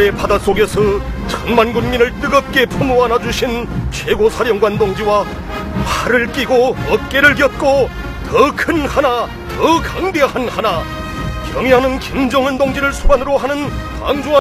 고래 바닷속에서 천만 군민을 뜨겁게 품어 안아주신 최고 사령관 동지와 팔을 끼고 어깨를 겹고 더 큰 하나, 더 강대한 하나, 경의하는 김정은 동지를 수반으로 하는 강조한